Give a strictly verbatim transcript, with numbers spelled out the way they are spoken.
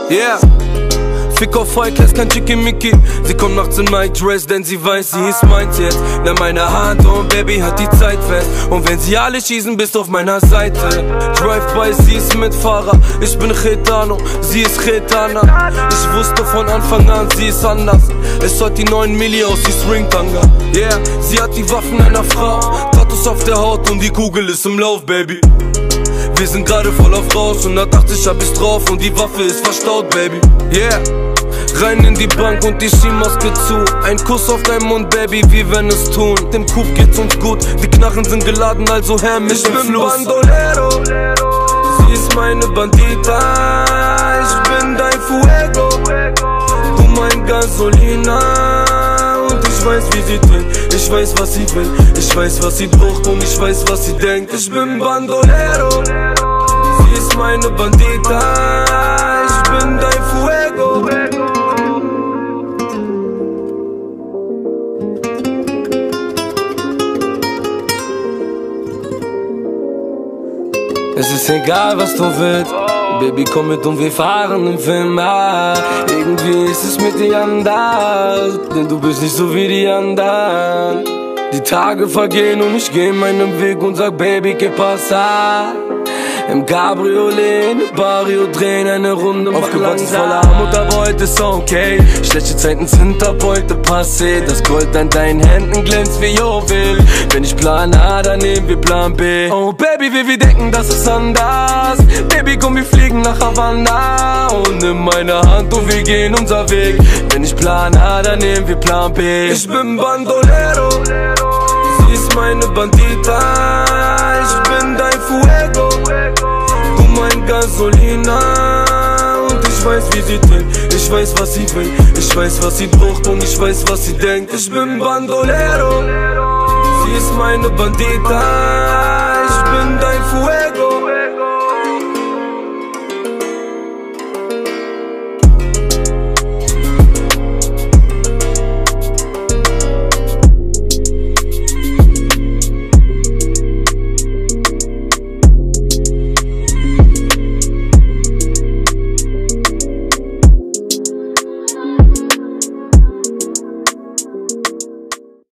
Yeah. Fick auf High-Class, kein Chicky-Mickey. Sie kommt nachts in my Dress, denn sie weiß, sie ist meins jetzt. Nimm meine Hand und Baby hat die Zeit fest. Und wenn sie alle schießen, bist du auf meiner Seite. Drive-by, sie ist Mitfahrer. Ich bin Gitano, sie ist Gitana. Ich wusste von Anfang an, sie ist anders. Es hat die neun Milli aus, die Stringtanga. Yeah, sie hat die Waffen einer Frau. Tattoos auf der Haut und die Kugel ist im Lauf, Baby. Wir sind gerade voll auf Rausch und nach achtzig hab ich's drauf und die Waffe ist verstaut, Baby. Yeah. Rein in die Bank und die Skimaske zu. Ein Kuss auf deinen Mund, Baby, wie wenn es tun. Dem Coup geht's uns gut, die Knarren sind geladen, also her mit dem Fluss. Ich bin Bandolero, sie ist meine Bandita. Ich bin dein Fuego, du mein Gasolina. Und ich weiß, wie sie trinkt, ich weiß, was sie will. Ich weiß, was sie braucht und ich weiß, was sie denkt. Ich bin Bandolero, sie ist meine Bandita. Ich bin dein Fuego. Es ist egal, was du willst, Baby, komm mit und wir fahren im Film. Ah, irgendwie ist es mit dir anders, denn du bist nicht so wie die anderen. Die Tage vergehen und ich geh meinen Weg und sag, Baby, que pasa? Im Cabriolet, in der Barrio drehen eine Runde, aufgewachsen voller Armut, aber heute ist okay. Schlechte Zeiten sind ab heute passé. Das Gold an deinen Händen glänzt wie Juwel. Wenn ich Plan A, dann nehmen wir Plan B. Oh Baby, wie wir denken, das ist anders. Baby, komm, wir fliegen nach Havanna. Und nimm meine Hand und wir gehen unser Weg. Wenn ich Plan A, dann nehmen wir Plan B. Ich bin Bandolero, sie ist meine Bandita. Ich bin dein Fuego, du mein Gasolina. Und ich weiß, wie sie trinkt, ich weiß, was sie will. Ich weiß, was sie braucht und ich weiß, was sie denkt. Ich bin Bandolero, sie ist meine Bandita. Ich bin dein Fuego.